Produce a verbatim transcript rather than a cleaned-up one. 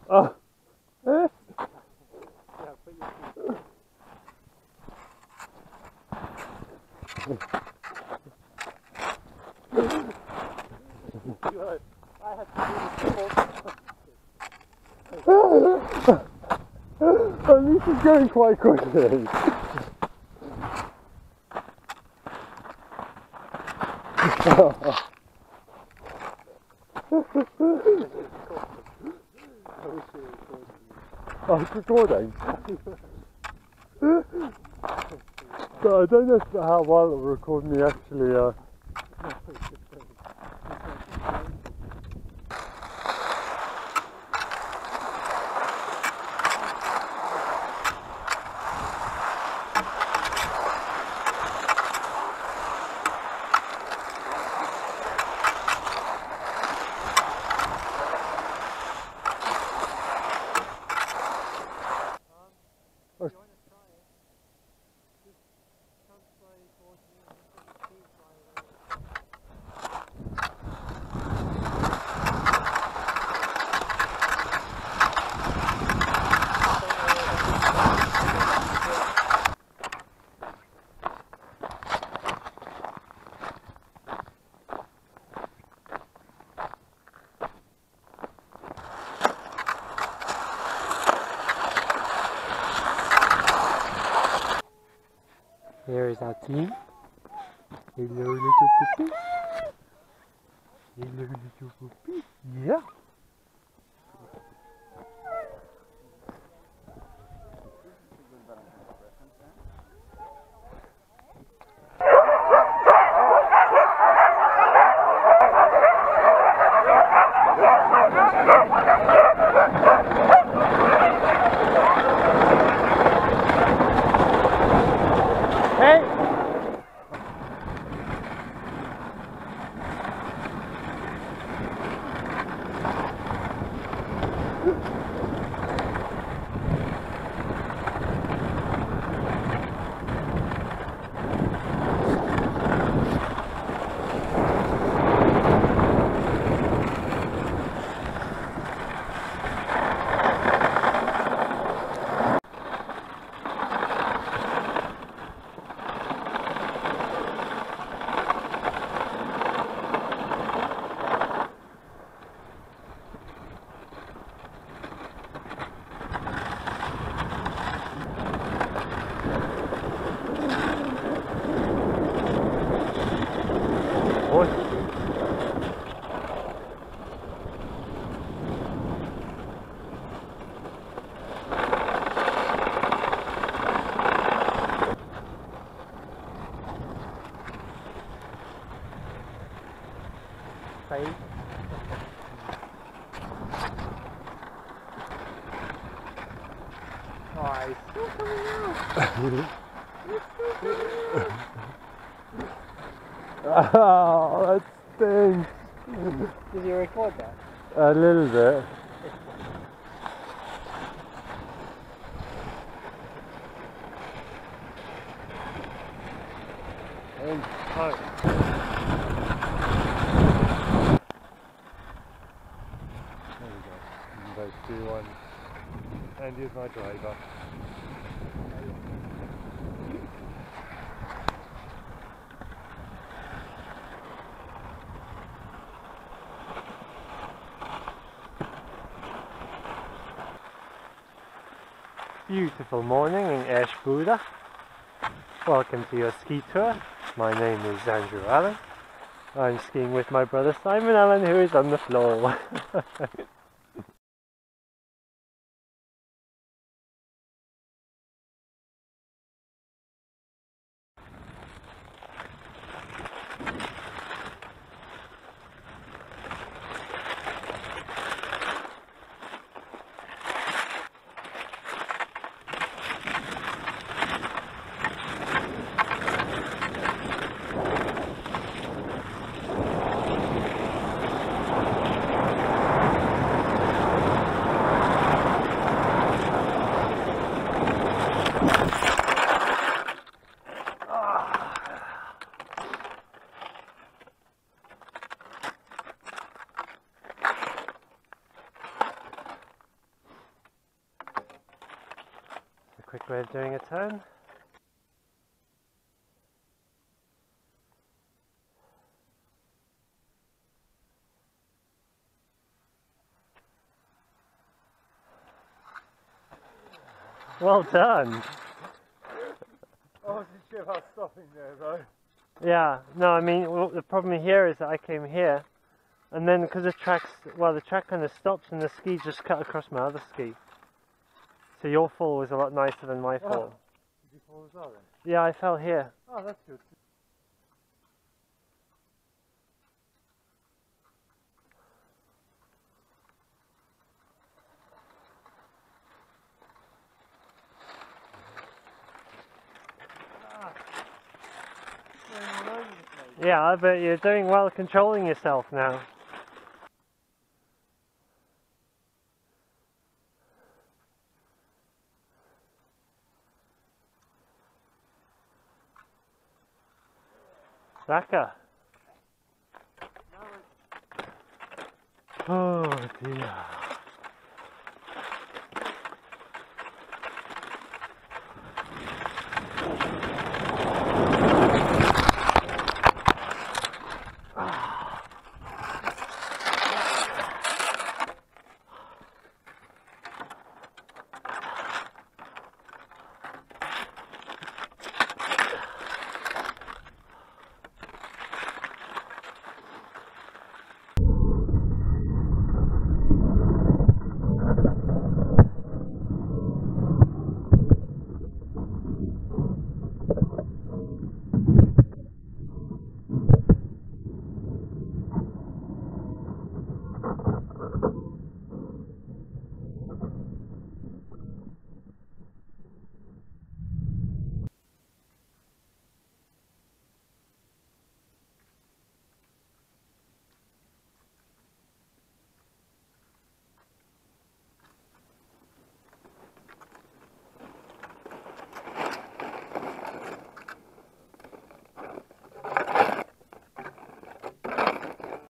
Oh. Yeah, put your feet. I had to do this. At least it's going quite quickly. Oh, it's recording. But I don't know how well it'll record me actually. Uh... Here is our team. Hello, little puppy. Hello, little puppy. Yeah. Hey! Safe. Oh, it's still coming out. Oh, that stinks. Did you record that? A little bit. And oh. There we go. You can both do one. Andy is my driver. Beautiful morning in Ash Buddha. Welcome to your ski tour. My name is Andrew Allen. I'm skiing with my brother Simon Allen, who is on the floor. quick way of doing a turn. Well done! I wasn't sure about stopping there though. Yeah, no, I mean, well, the problem here is that I came here, and then because the track's, well, the track kind of stops and the ski just cut across my other ski. So your fall was a lot nicer than my fall. Oh. Did you fall as well then? Yeah, I fell here. Oh, that's good. Ah. Going all over the place. Yeah, but you're doing well controlling yourself now. Raka. Oh dear.